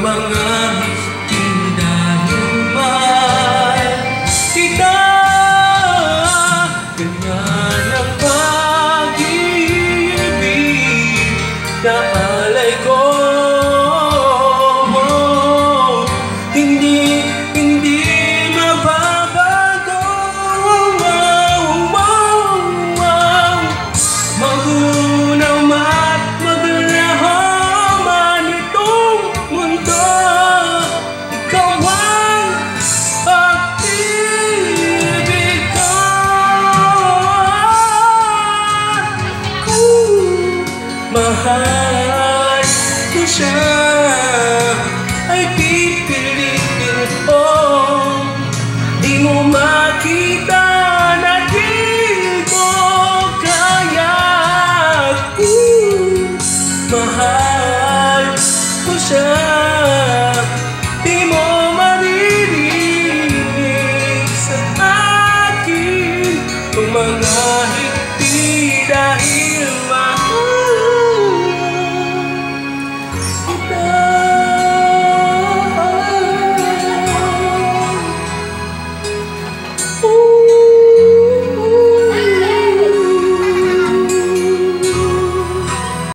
mga dahil mahal kita. Ganyan ang pag-ibig na alay ko. Hindi mababago. Magunaw at maglaho man itong mundo, ikaw ang pag-ibig ko. Mahal ko siya, ay pipilitin ko. Di mo makita na di ko kaya. Mahal ko siya, di mo maririnig sa akin kung mga